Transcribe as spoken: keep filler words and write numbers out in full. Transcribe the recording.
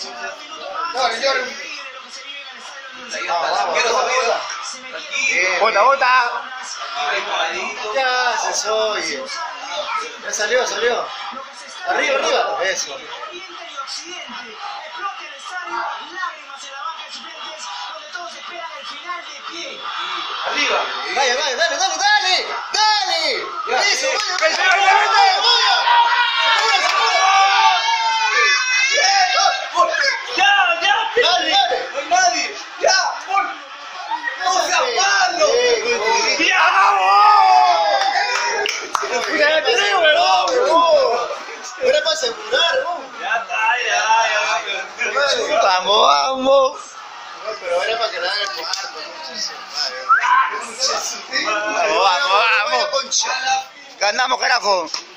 No, señor. Bota, bota. Ya se soy. Ya salió, salió. Arriba, arriba. Eso. Arriba. Vaya, vaya, dale, dale, dale. Dale. Eso, vaya, vaya, vaya, vaya. Ya, ya, Dale, dale. no hay nadie. Ya, por. No seas malo. ¡Ya, vamos! Ya te digo, huevón. Era para asegurar, ¿no? Ya está, ya, ya. Vamos, vamos. No, pero era para que le hagan el cuarto. Vamos, vamos, vamos. Ganamos, carajo.